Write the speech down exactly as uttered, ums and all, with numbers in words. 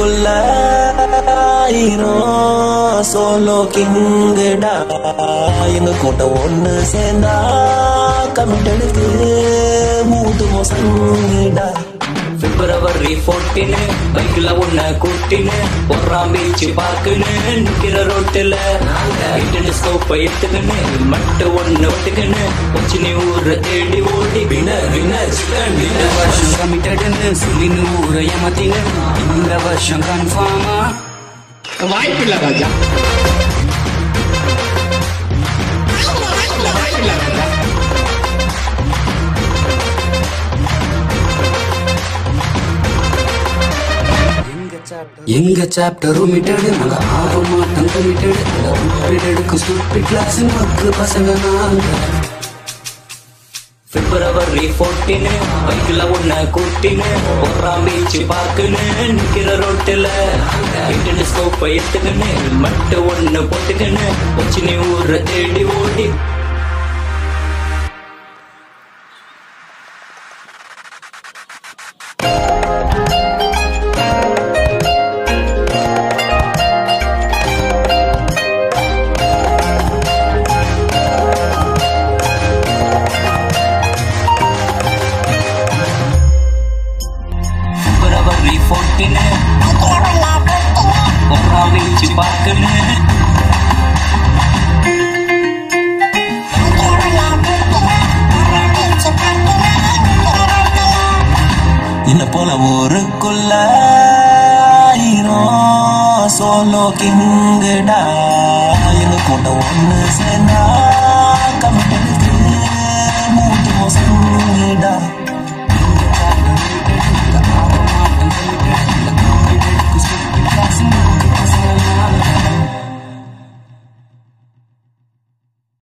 ஊருக்குள்ள ஆயிரம் சோலோ கிங்குடா எங்க கூட்டம் ஒண்ணு சேர்ந்தா கமிட்டெடுத்து மூட்டு மோசங்கடா பிப்ரவரி பதினான்கு பைக்ல உன்ன கூட்டினு பொறாம் பீச் பார்க்குன்னு நிக்கிற ரோட்டுல ஸ்கோப்பை எடுத்துக்கின்னு மட்டு ஒண்ணு ஒட்டுக்குன்னு கொச்சினி ஊரு தேடி ஓடி வினர் வினர் சிக்கன் இந்த வருஷம் கமிட்டடுன்னு சொல்லின்னு ஊரை ஏமாத்தின்னு இந்த வருஷம் கன்ஃபார்மா வாய்ப்பில்லை ராஜா வாய்ப்பில்லை ராஜா எங்க சாப்டர் ரூமிட்டடு நாங்க ஆக மாட்டோம் கமிட்டடு ரூமிட்டடுக்கு ஸ்டூபிட் கிளாஸ் மக்கு பசங்க நாங்க பிப்ரவரி பதினான்கு பைக்ல உன்ன கூட்டினு பொறாம் பீச் பார்க்குன்னு நிக்கிற ரோட்டுல ஸ்கோப்பை எடுத்துக்கின்னு மட்டு ஒண்ணு போட்டுக்கின்னு கொச்சினி ஊரை தேடி ஓடி என்ன போல ஊருக்குள்ள ஆயிரம் சோலோ கிங்குடா எங்க கூட்டம் ஒண்ணு சேர்ந்தா